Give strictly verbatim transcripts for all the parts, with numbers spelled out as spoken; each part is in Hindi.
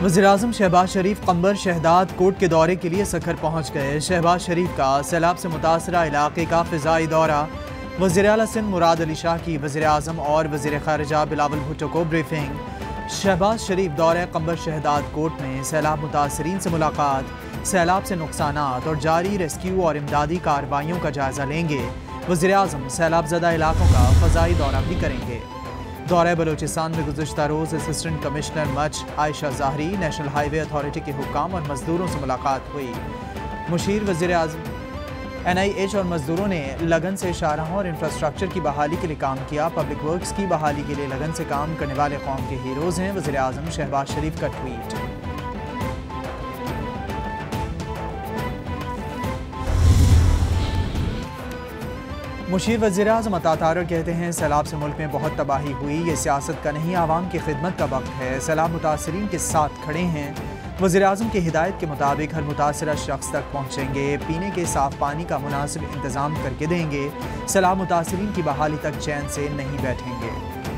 वज़ीर-ए-आज़म शहबाज शरीफ कंबर शहदाद कोट के दौरे के लिए सखर पहुँच गए। शहबाज शरीफ का सैलाब से मुतासरा इलाके का फ़िज़ाई दौरा। वज़ीर आला सिंध मुराद अली शाह की वज़ीर-ए-आज़म और वज़ीर ख़ारिजा बिलावल भुट्टो को ब्रीफिंग। शहबाज शरीफ दौरे कंबर शहदाद कोट में सैलाब मुतासरीन से मुलाकात, सैलाब से नुकसानात और जारी रेस्क्यू और इमदादी कार्रवाइयों का जायज़ा लेंगे। वज़ीर-ए-आज़म सैलाब ज़दा इलाकों का फ़ज़ाई दौरा भी करेंगे। दौरे बलोचिस्तान में गुज़िश्ता रोज़ assistant commissioner Mach Ayesha Zahri, national highway authority के हुक्काम और मजदूरों से मुलाकात हुई। मुशीर वज़ीर-ए-आज़म एन आई एच और मजदूरों ने लगन से शाहराहों और इंफ्रास्ट्रक्चर की बहाली के लिए काम किया। पब्लिक वर्क्स की बहाली के लिए लगन से काम करने वाले कौम के हीरोज़ हैं। वज़ीर-ए-आज़म शहबाज शरीफ का ट्वीट। मुशीर वज़ीर-ए-आज़म अता तारर कहते हैं सैलाब से मुल्क में बहुत तबाही हुई, ये सियासत का नहीं आवाम की खिदमत का वक्त है। सैलाब मुतासरीन के साथ खड़े हैं। वज़ीर-ए-आज़म की हिदायत के मुताबिक हर मुतासरा शख्स तक पहुँचेंगे, पीने के साफ़ पानी का मुनासिब इंतज़ाम करके देंगे। सैलाब मुतासरीन की बहाली तक चैन से नहीं बैठेंगे।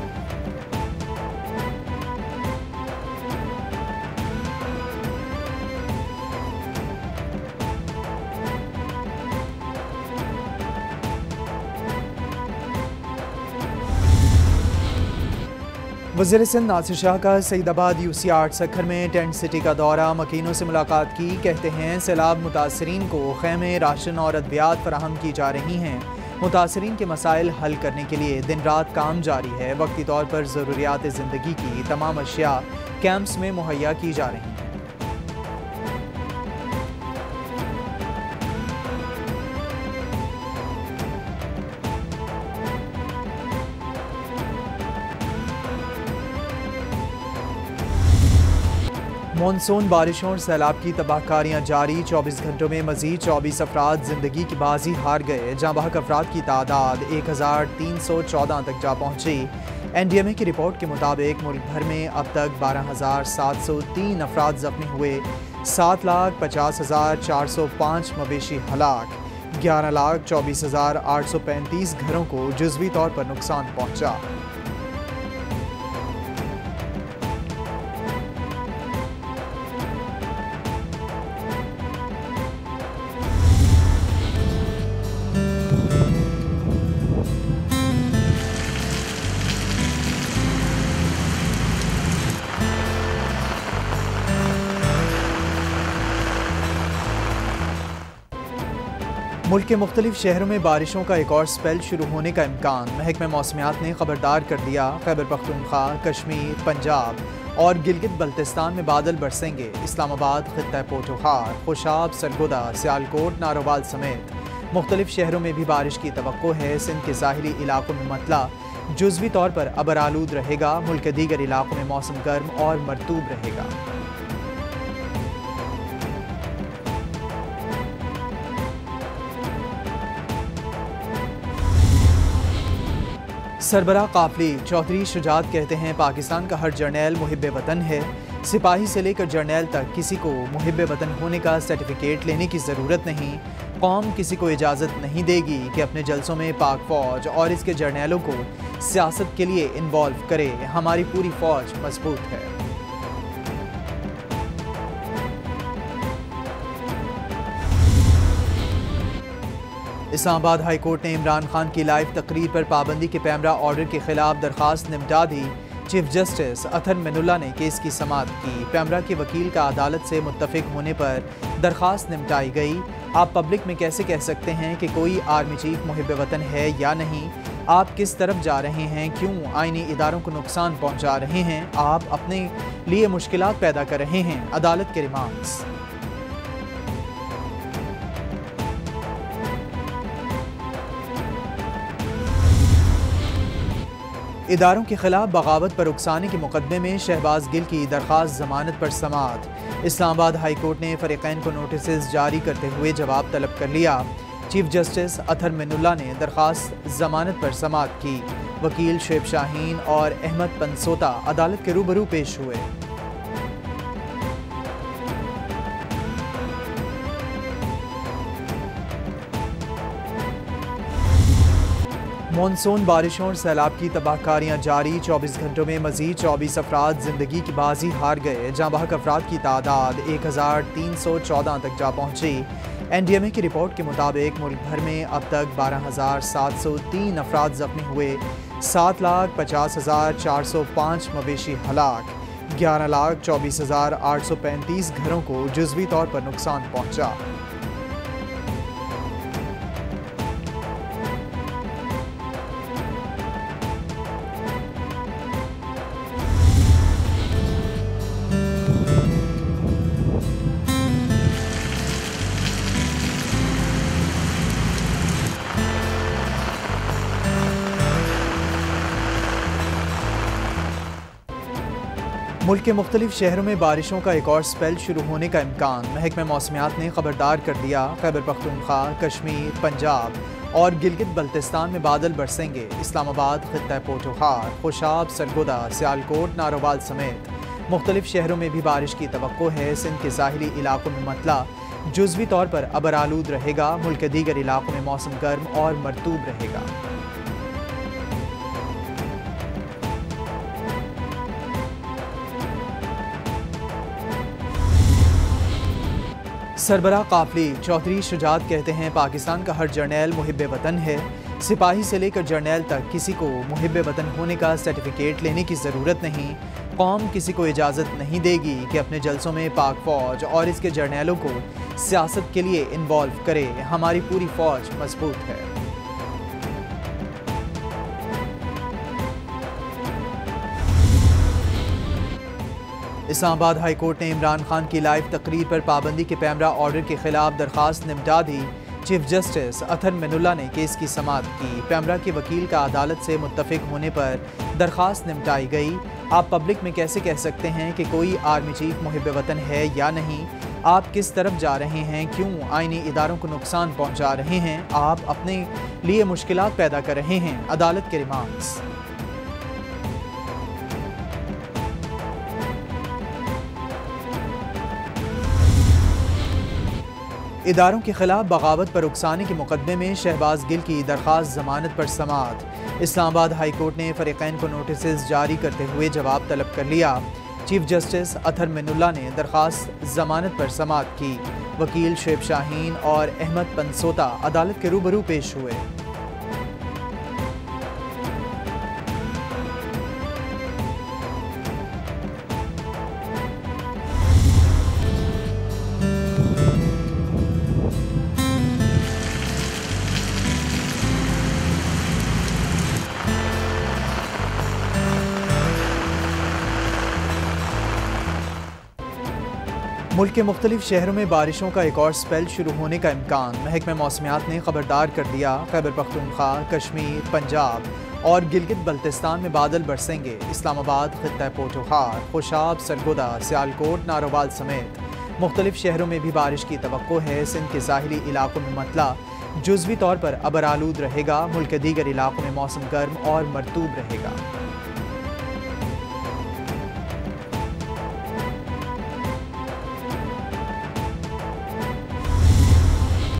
वज़ीर सिंध नासिर शाह का सईदाबाद यू सी आर्ट सखर में टेंट सिटी का दौरा, मकीनों से मुलाकात की। कहते हैं सैलाब मुतासरीन को खैमे, राशन और अद्वियात फराहम की जा रही हैं। मुतासरीन के मसाइल हल करने के लिए दिन रात काम जारी है। वक्ती तौर पर ज़रूरियात ज़िंदगी की तमाम अशिया कैंप्स में मुहैया की जा रही हैं। मानसून बारिशों और सैलाब की तबाहकारियाँ जारी। चौबीस घंटों में मजीद चौबीस अफराद जिंदगी की बाजी हार गए। जाँ बहक अफराद की तादाद एक हज़ार तीन सौ चौदह तक जा पहुँची। एन डी एम ए की रिपोर्ट के मुताबिक मुल्क भर में अब तक बारह हज़ार सात सौ तीन अफराद जख्मी हुए। सात लाख पचास हज़ार चार सौ पाँच मवेशी हलाक। ग्यारह लाख चौबीस हज़ार आठ सौ पैंतीस घरों को जुज़वी तौर पर नुकसान पहुँचा। मुल्क के मुख्तलिफ शहरों में बारिशों का एक और स्पेल शुरू होने का इम्कान। महकमे मौसमियात ने खबरदार कर दिया। खैबर पख्तूनख्वा, कश्मीर, पंजाब और गिलगित बल्तिस्तान में बादल बरसेंगे। इस्लामाबाद, खित्ता पोठोहार, खुशाब, सरगोदा, सियालकोट, नारोवाल समेत मुख्तलिफ शहरों में भी बारिश की तवक्को है। सिंध के साहिली इलाकों में मतला जुज़वी तौर पर अबर आलूद रहेगा। मुल्क के दीगर इलाकों में मौसम गर्म और मरतूब रहेगा। सरबराह काफली चौधरी शुजात कहते हैं पाकिस्तान का हर जर्नैल मुहिब्बे वतन है। सिपाही से लेकर जर्नैल तक किसी को मुहिब्बे वतन होने का सर्टिफिकेट लेने की ज़रूरत नहीं। कौम किसी को इजाज़त नहीं देगी कि अपने जलसों में पाक फ़ौज और इसके जर्नैलों को सियासत के लिए इन्वॉल्व करे। हमारी पूरी फ़ौज मजबूत है। इस्लामाबाद हाई कोर्ट ने इमरान खान की लाइव तकरीर पर पाबंदी के पैमरा ऑर्डर के खिलाफ दरखास्त निपटा दी। चीफ जस्टिस अथर मिनुल्लाह ने केस की समाअत की। पैमरा के वकील का अदालत से मुत्तफिक होने पर दरखास्त निपटाई गई। आप पब्लिक में कैसे कह सकते हैं कि कोई आर्मी चीफ मुहिब्बे वतन है या नहीं? आप किस तरफ जा रहे हैं? क्यों आईनी इदारों को नुकसान पहुँचा रहे हैं? आप अपने लिए मुश्किलात पैदा कर रहे हैं। अदालत के रिमार्क्स। इदारों के खिलाफ बगावत पर उकसाने के मुकदमे में शहबाज गिल की दरख्वास्त जमानत पर समाअत। इस्लामाबाद हाई कोर्ट ने फरीकैन को नोटिस जारी करते हुए जवाब तलब कर लिया। चीफ जस्टिस अथर मिनुल्लाह ने दरख्वास्त जमानत पर समाअत की। वकील शुएब शाहीन और अहमद पंसोता अदालत के रूबरू पेश हुए। मानसून बारिशों और सैलाब की तबाहकारियाँ जारी। चौबीस घंटों में मजीद चौबीस अफराद जिंदगी की बाजी हार गए। जहाँ बहक अफराद की तादाद एक हज़ार तीन सौ चौदह तक जा पहुँची। एन डी एम ए की रिपोर्ट के मुताबिक मुल्क भर में अब तक बारह हज़ार सात सौ तीन अफराद जख्मी हुए। सात लाख पचास हज़ार चार सौ पाँच मवेशी हलाक। ग्यारह लाख चौबीस हज़ार आठ सौ पैंतीस घरों को जुज़वी तौर पर नुकसान पहुँचा। मुल्क के मुख्तलिफ शहरों में बारिशों का एक और स्पेल शुरू होने का इम्कान। महकमे मौसमियात ने खबरदार कर दिया। खैबर पख्तूनख्वा, कश्मीर, पंजाब और गिलगित बल्तिस्तान में बादल बरसेंगे। इस्लामाबाद, खित्ता पोठोहार, खुशाब, सरगोदा, सियालकोट, नारोवाल समेत मुख्तलिफ शहरों में भी बारिश की तवक्को है। सिंध के साहिली इलाकों में मतला जुज़वी तौर पर अबर आलूद रहेगा। मुल्क के दीगर इलाकों में मौसम गर्म और मरतूब रहेगा। सरबराह काफली चौधरी शुजात कहते हैं, पाकिस्तान का हर जर्नैल मुहिब्बे वतन है। सिपाही से लेकर जर्नैल तक किसी को मुहिब्बे वतन होने का सर्टिफिकेट लेने की ज़रूरत नहीं। कौम किसी को इजाज़त नहीं देगी कि अपने जलसों में पाक फ़ौज और इसके जर्नैलों को सियासत के लिए इन्वॉल्व करे। हमारी पूरी फ़ौज मजबूत है। इस्लामाबाद हाई कोर्ट ने इमरान खान की लाइव तकरीर पर पाबंदी के पैमरा ऑर्डर के खिलाफ दरखास्त निपटा दी। चीफ जस्टिस अथर मिनुल्लाह ने केस की समाअत की। पैमरा के वकील का अदालत से मुत्तफिक होने पर दरखास्त निपटाई गई। आप पब्लिक में कैसे कह सकते हैं कि कोई आर्मी चीफ मुहिब्बे वतन है या नहीं? आप किस तरफ जा रहे हैं? क्यों आईनी इदारों को नुकसान पहुँचा रहे हैं? आप अपने लिए मुश्किलात पैदा कर रहे हैं। अदालत के रिमांड्स। इदारों के खिलाफ बगावत पर उकसाने के मुकदमे में शहबाज गिल की दरखास्त जमानत पर समाअत। इस्लामाबाद हाई कोर्ट ने फरीकैन को नोटिस जारी करते हुए जवाब तलब कर लिया। चीफ जस्टिस अथर मिनुल्लाह ने दरखास्त जमानत पर समाअत की। वकील शेब शाहीन और अहमद पनसोता अदालत के रूबरू पेश हुए। मुल्क के मुख्तलिफ शहरों में बारिशों का एक और स्पेल शुरू होने का इम्कान। महकमे मौसमियात ने खबरदार कर दिया। खैबर पख्तूनख्वा, कश्मीर, पंजाब और गिलगित बल्तिस्तान में बादल बरसेंगे। इस्लामाबाद, खित्ता पोठोहार, खुशाब, सरगोदा, सियालकोट, नारोवाल समेत मुख्तलिफ शहरों में भी बारिश की तवक्को है। सिंध के साहिली इलाकों में मतला जुज़वी तौर पर अबर आलूद रहेगा। मुल्क के दीगर इलाकों में मौसम गर्म और मरतूब रहेगा।